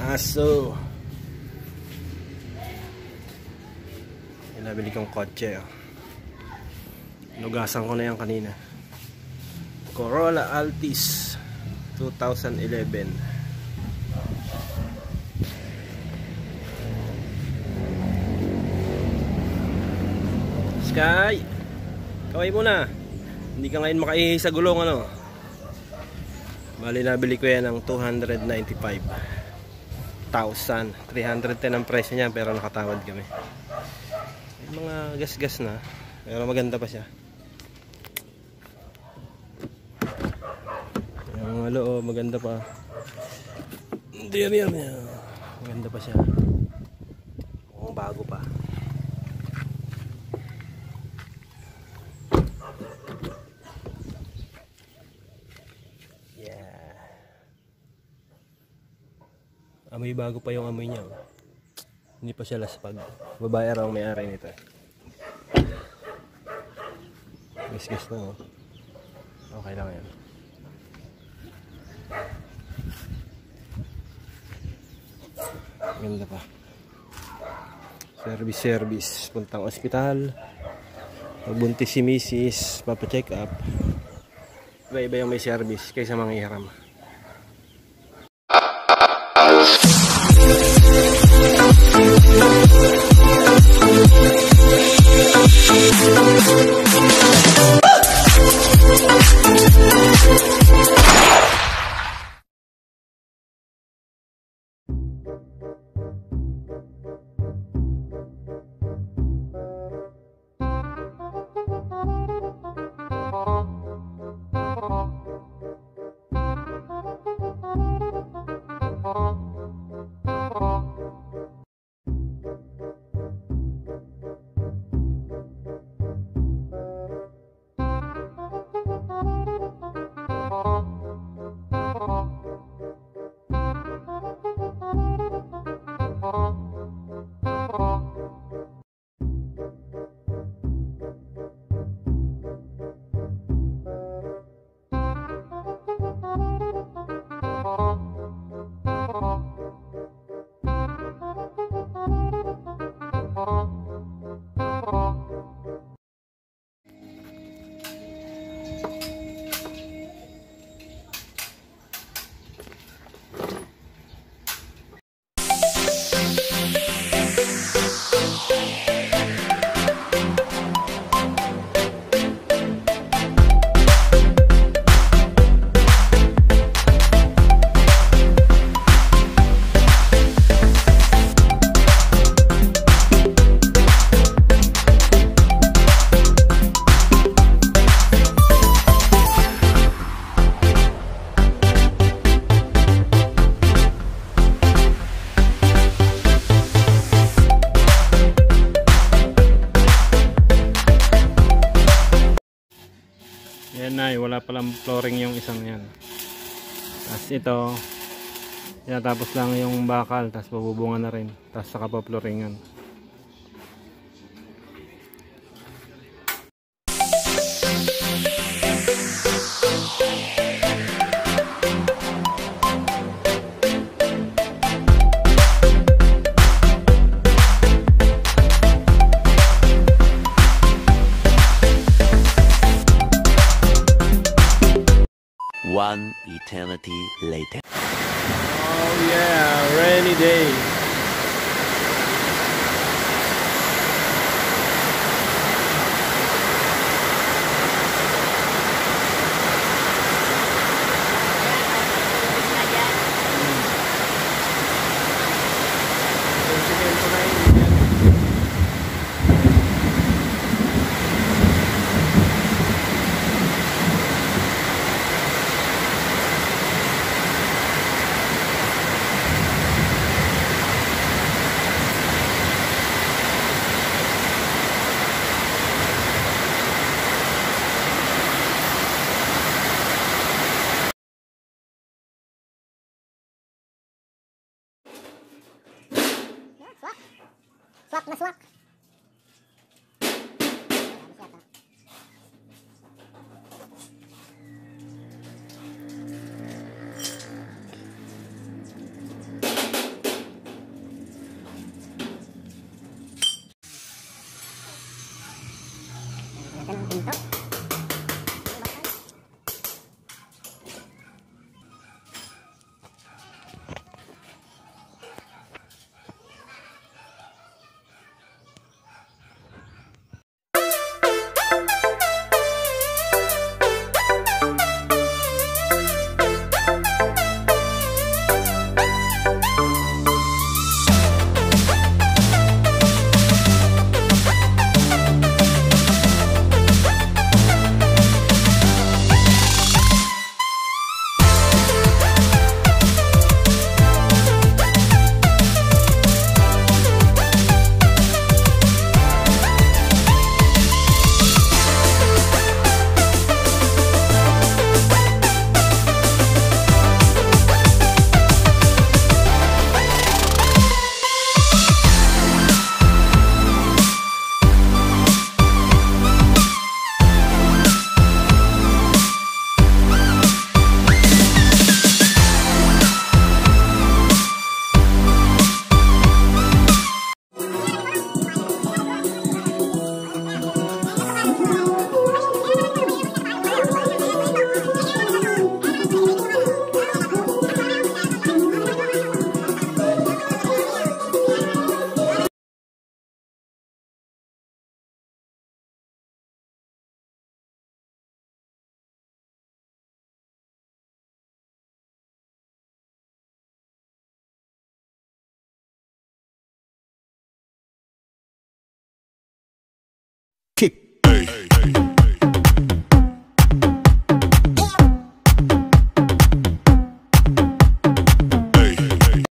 aso. Yung nabili kong kotse. Nugasan ko na yan kanina. Corolla Altis 2011. Sky, kaway muna. Hindi ka ngayon makaihi sa gulong ano. Bali nabili ko yan ng 295,000. 310 ang presyo niya pero nakatawad kami. May mga gas-gas na pero maganda pa siya. Yung loob maganda pa. Interior niya maganda pa siya. Mukhang bago pa. Amoy bago pa yung amoy niya. Hindi pa siya laspag. Babae raw ang may-ari nito. Gas-gas na Okay lang yan. Ganda pa. Service. Puntang ospital. Pagbuntis si misis. Papacheck up. Iba-iba yung may service kaysa mga iharam. Yan na, wala palang flooring yung isang yan. Tapos ito, tapos lang yung bakal, tapos babubungan na rin. Tapos saka pa flooringan. One eternity later. Oh yeah, rainy day. Swak na swak. Lagyan ng pinto.